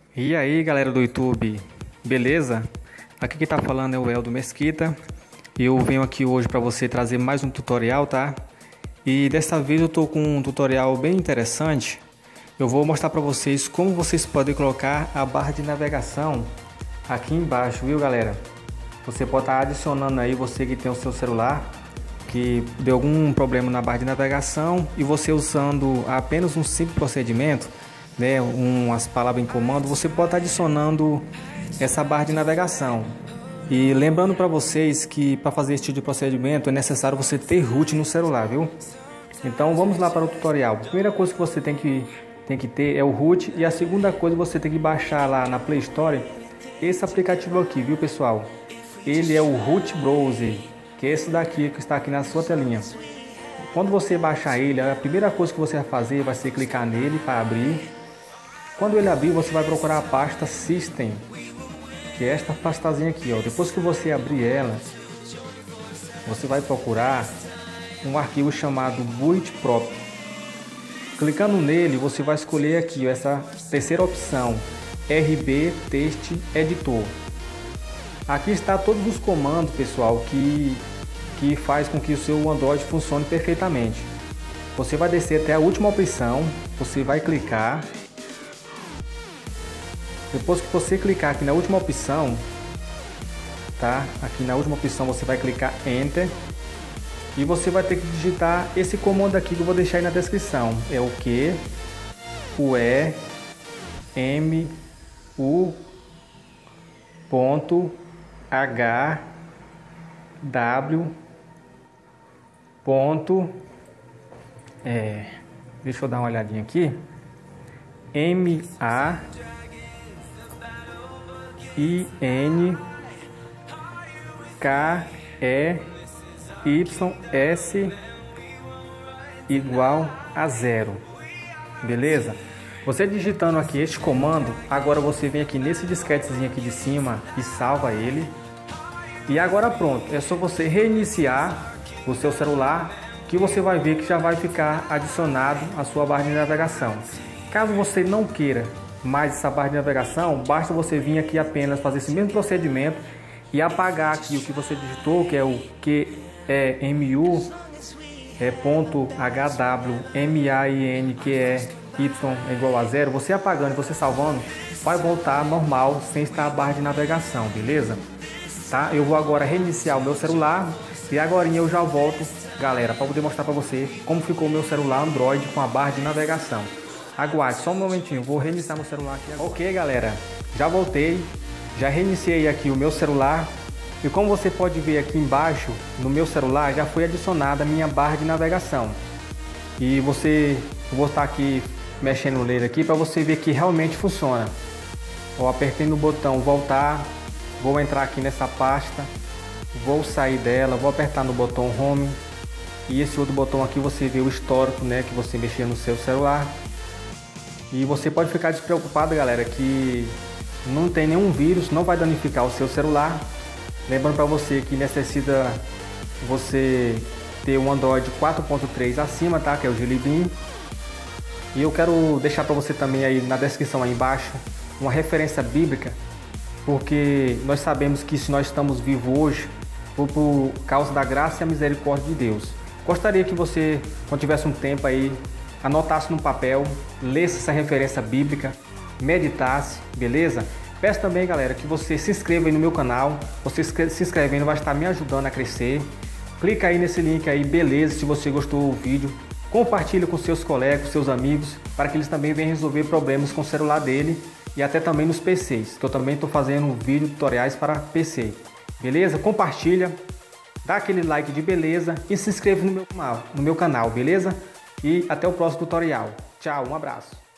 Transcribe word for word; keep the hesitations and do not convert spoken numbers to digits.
E aí, galera do YouTube, beleza? Aqui quem tá falando é o Eldo Mesquita e eu venho aqui hoje para você trazer mais um tutorial, tá? E desta vez eu tô com um tutorial bem interessante. Eu vou mostrar para vocês como vocês podem colocar a barra de navegação aqui embaixo, viu, galera? Você pode estar adicionando aí, você que tem o seu celular que deu algum problema na barra de navegação e você usando apenas um simples procedimento, né, umas palavras em comando, você pode estar adicionando essa barra de navegação. E lembrando para vocês que para fazer esse tipo de procedimento é necessário você ter root no celular, viu? Então vamos lá para o tutorial. A primeira coisa que você tem que, tem que ter é o root, e a segunda coisa você tem que baixar lá na Play Store esse aplicativo aqui, viu, pessoal? Ele é o Root Browser, que é esse daqui que está aqui na sua telinha. Quando você baixar ele, a primeira coisa que você vai fazer vai ser clicar nele para abrir. Quando ele abrir, você vai procurar a pasta System, que é esta pastazinha aqui, ó. Depois que você abrir ela, você vai procurar um arquivo chamado bootprop. Clicando nele, você vai escolher aqui, ó, essa terceira opção, R B Text Editor. Aqui está todos os comandos, pessoal, que, que faz com que o seu Android funcione perfeitamente. Você vai descer até a última opção, você vai clicar. Depois que você clicar aqui na última opção, tá? Aqui na última opção você vai clicar Enter. E você vai ter que digitar esse comando aqui que eu vou deixar aí na descrição. É o Q, o E, M, U, ponto, H, W, ponto, é, deixa eu dar uma olhadinha aqui, M, A, I, N, K, E, Y, S, igual a zero, beleza? Você digitando aqui este comando, agora você vem aqui nesse disquetezinho aqui de cima e salva ele. E agora pronto, é só você reiniciar o seu celular que você vai ver que já vai ficar adicionado a sua barra de navegação. Caso você não queira mais essa barra de navegação, basta você vir aqui apenas fazer esse mesmo procedimento e apagar aqui o que você digitou, que é o Q E M U é ponto H W M A I N Q E Y é igual a zero. Você apagando e você salvando, vai voltar normal sem estar a barra de navegação, beleza? Tá? Eu vou agora reiniciar o meu celular e agora eu já volto, galera, para poder mostrar para você como ficou o meu celular Android com a barra de navegação. Aguarde só um momentinho, vou reiniciar meu celular aqui agora. Ok, galera, já voltei, já reiniciei aqui o meu celular e como você pode ver aqui embaixo no meu celular já foi adicionada a minha barra de navegação. E você, eu vou estar aqui mexendo nele aqui para você ver que realmente funciona. Eu apertei no botão voltar, vou entrar aqui nessa pasta, vou sair dela, vou apertar no botão home e esse outro botão aqui você vê o histórico, né, que você mexeu no seu celular. E você pode ficar despreocupado, galera, que não tem nenhum vírus, não vai danificar o seu celular. Lembrando para você que necessita você ter um Android quatro ponto três acima, tá, que é o Jelly Bean. E eu quero deixar para você também aí na descrição aí embaixo uma referência bíblica, porque nós sabemos que se nós estamos vivos hoje foi por causa da graça e a misericórdia de Deus. Gostaria que você, quando tivesse um tempo aí, anotasse no papel, lesse essa referência bíblica, meditasse, beleza? Peço também, galera, que você se inscreva aí no meu canal. Você se inscrevendo vai estar me ajudando a crescer. Clica aí nesse link aí, beleza, se você gostou do vídeo. Compartilhe com seus colegas, com seus amigos, para que eles também venham resolver problemas com o celular dele e até também nos P Cs, que eu também estou fazendo vídeo tutoriais para P C. Beleza? Compartilha, dá aquele like de beleza e se inscreva no meu canal, no meu canal, beleza? E até o próximo tutorial. Tchau, um abraço.